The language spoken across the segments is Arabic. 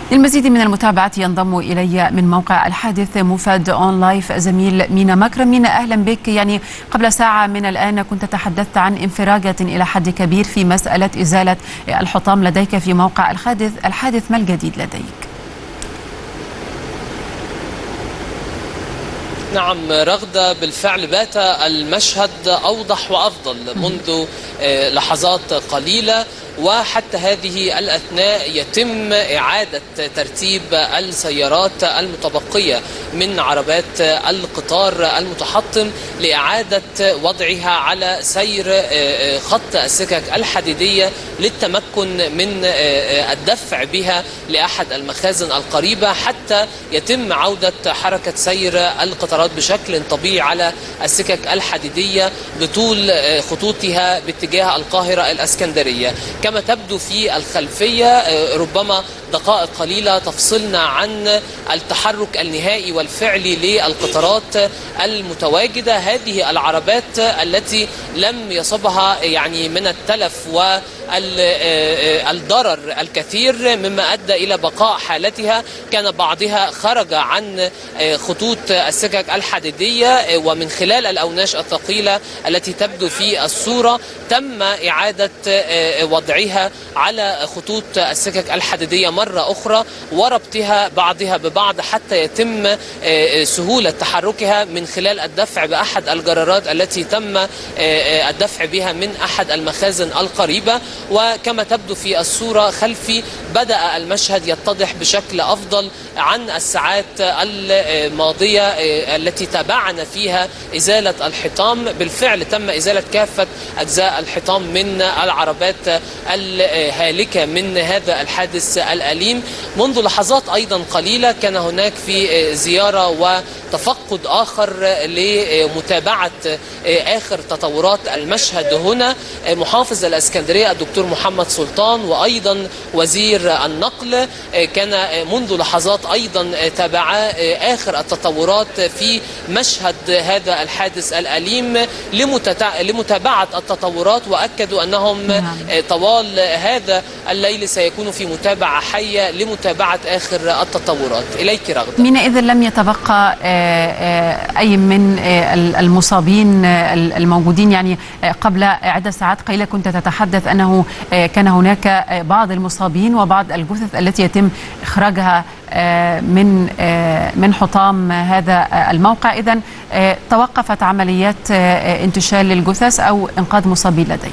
للمزيد من المتابعة ينضم إلي من موقع الحادث موفد أون لايف زميل مينا مكرم. مينا، أهلا بك. قبل ساعة من الآن كنت تحدثت عن انفراجة إلى حد كبير في مسألة إزالة الحطام لديك في موقع الحادث، ما الجديد لديك؟ نعم رغدة، بالفعل بات المشهد أوضح وأفضل منذ لحظات قليلة، وحتى هذه الأثناء يتم إعادة ترتيب السيارات المتبقية من عربات القطار المتحطم لإعادة وضعها على سير خط السكك الحديدية للتمكن من الدفع بها لأحد المخازن القريبة حتى يتم عودة حركة سير القطارات بشكل طبيعي على السكك الحديدية بطول خطوطها باتجاه القاهرة الإسكندرية. كما تبدو في الخلفية ربما دقائق قليلة تفصلنا عن التحرك النهائي والفعلي للقطارات المتواجدة. هذه العربات التي لم يصبها من التلف والضرر الكثير مما أدى إلى بقاء حالتها، كان بعضها خرج عن خطوط السكك الحديدية، ومن خلال الأوناش الثقيلة التي تبدو في الصورة تم إعادة وضعها على خطوط السكك الحديدية مرة أخرى وربطها بعضها ببعض حتى يتم سهولة تحركها من خلال الدفع بأحد الجرارات التي تم الدفع بها من أحد المخازن القريبة. وكما تبدو في الصورة خلفي بدأ المشهد يتضح بشكل أفضل عن الساعات الماضية التي تابعنا فيها إزالة الحطام. بالفعل تم إزالة كافة أجزاء الحطام من العربات الهالكة من هذا الحادث الأليم. منذ لحظات أيضا قليلة كان هناك في زيارة وتفقد آخر لمتابعة آخر تطورات المشهد هنا محافظ الإسكندرية الدكتور محمد سلطان، وأيضا وزير النقل كان منذ لحظات أيضا تابعا آخر التطورات في مشهد هذا الحادث الأليم لمتابعة التطورات، وأكدوا أنهم طوال هذا الليل سيكون في متابعة حية لمتابعة آخر التطورات. إليك رغدة. مينا، إذا لم يتبقى أي من المصابين الموجودين، قبل عدة ساعات قليلة كنت تتحدث أنه كان هناك بعض المصابين وبعض الجثث التي يتم إخراجها من حطام هذا الموقع. إذن توقفت عمليات انتشال الجثث أو إنقاذ مصابين لديك؟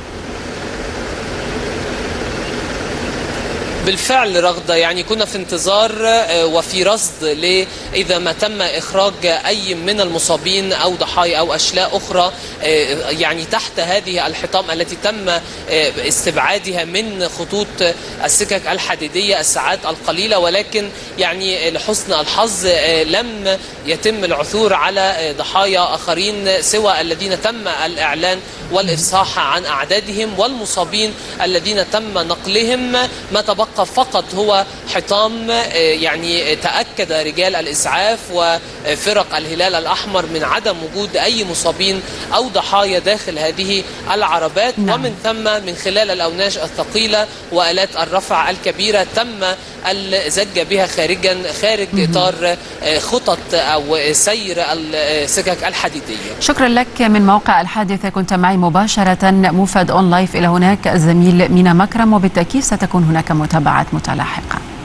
بالفعل رغدة، كنا في انتظار وفي رصد إذا ما تم إخراج أي من المصابين أو ضحايا أو أشلاء أخرى تحت هذه الحطام التي تم استبعادها من خطوط السكك الحديدية الساعات القليلة، ولكن لحسن الحظ لم يتم العثور على ضحايا آخرين سوى الذين تم الإعلان والإفصاح عن أعدادهم، والمصابين الذين تم نقلهم ما تبقى فقط هو حطام. تأكد رجال الإسعاف وفرق الهلال الأحمر من عدم وجود أي مصابين أو ضحايا داخل هذه العربات. ومن ثم من خلال الأوناش الثقيلة وآلات الرفع الكبيرة تم الزج بها خارج إطار خطط أو سير السكك الحديدية. شكرا لك. من موقع الحادثة كنت معي مباشرة موفد أون لايف. إلى هناك الزميل مينا مكرم، وبالتأكيد ستكون هناك متابعات متلاحقة.